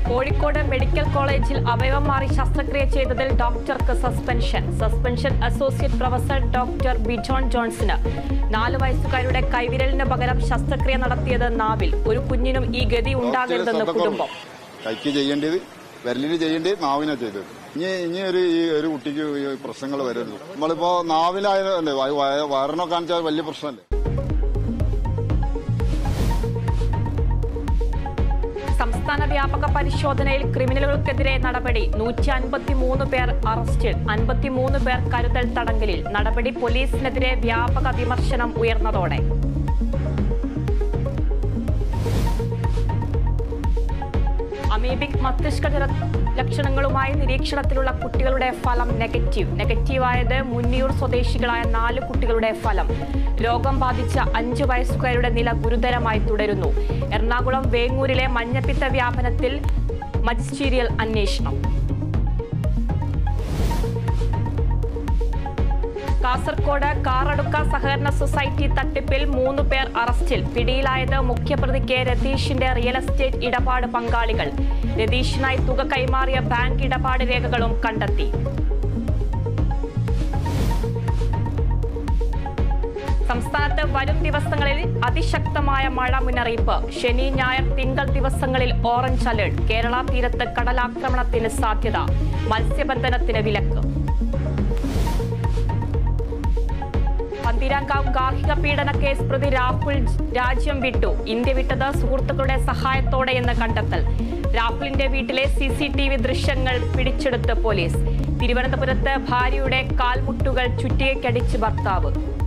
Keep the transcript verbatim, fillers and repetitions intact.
Kozhikode medical കോളേജിൽ അവയവം മാറി ശസ്ത്രക്രിയ ചെയ്തതിൽ ഡോക്ടർക്ക് suspension. Suspension associate professor doctor Bijon ജോൺസന്. നാല് വയസ്സുകാരുടെ കൈവിരലിന് പകരം ശസ്ത്രക്രിയ നടത്തിയത് നാവിൽ. ഒരു കുഞ്ഞിനും ഈ ഗതി ഉണ്ടാകരുതെന്ന് കുടുംബം. കൈക്ക് ചെയ്യേണ്ടത് വിരലിന് ചെയ്യേണ്ടത് നാവിനാ ചെയ്തത്. ഇനി ഇനി ഒരു ഈ ഒരു കുട്ടിക്ക് പ്രശ്നങ്ങൾ വരരുത്. നമ്മളിപ്പോ നാവിലായതല്ലേ, വയറിനോ കാണിച്ചാൽ വലിയ പ്രശ്നമല്ലേ. സംസ്ഥാന വ്യാപക പരിശോധനയിൽ ക്രിമിനലുകൾക്കെതിരെ നടപടി. നൂറ്റി അൻപത്തിമൂന്ന് പേർ അറസ്റ്റിൽ, അൻപത്തിമൂന്ന് പേർ കരുതൽ തടങ്കലിൽ. നടപടി പോലീസിനെതിരെ വ്യാപക വിമർശനം ഉയർന്നതോടെ അമീബിക് മസ്തിഷ്ക ജ്വര ലക്ഷണങ്ങളുമായി നിരീക്ഷണത്തിലുള്ള കുട്ടികളുടെ ഫലം നെഗറ്റീവ്. നെഗറ്റീവായത് മുന്നിയൂർ സ്വദേശികളായ നാല് കുട്ടികളുടെ ഫലം. രോഗം ബാധിച്ച അഞ്ചു വയസ്സുകാരുടെ നില ഗുരുതരമായി തുടരുന്നു. എറണാകുളം വേങ്ങൂരിലെ മഞ്ഞപ്പിത്ത വ്യാപനത്തിൽ മജിസ്റ്റീരിയൽ അന്വേഷണം. കാസർകോട് കാറടുക്ക സഹകരണ സൊസൈറ്റി തട്ടിപ്പിൽ മൂന്ന് പേർ അറസ്റ്റിൽ. പിടിയിലായത് മുഖ്യപ്രതിക്ക് രതീഷിന്റെ റിയൽ എസ്റ്റേറ്റ് ഇടപാട് പങ്കാളികൾ. രതീഷിനായി തുക കൈമാറിയ ബാങ്ക് ഇടപാട് രേഖകളും കണ്ടെത്തി. സംസ്ഥാനത്ത് വരും ദിവസങ്ങളിൽ അതിശക്തമായ മഴ മുന്നറിയിപ്പ്. ശനി, ഞായർ, തിങ്കൾ ദിവസങ്ങളിൽ ഓറഞ്ച് അലർട്ട്. കേരള തീരത്ത് കടലാക്രമണത്തിന് സാധ്യത. മത്സ്യബന്ധനത്തിന് വിലക്ക്. പന്തീരാങ്കാവ് ഗാർഹിക പീഡന കേസ് പ്രതി രാഹുൽ രാജ്യം വിട്ടു. ഇന്ത്യ വിട്ടത് സുഹൃത്തുക്കളുടെ സഹായത്തോടെയെന്ന് കണ്ടെത്തൽ. രാഹുലിന്റെ വീട്ടിലെ സി സി ടി വി ദൃശ്യങ്ങൾ പിടിച്ചെടുത്ത് പോലീസ്. തിരുവനന്തപുരത്ത് ഭാര്യയുടെ കാൽമുട്ടുകൾ ചുറ്റികയ്ക്കടിച്ച് ഭർത്താവ്.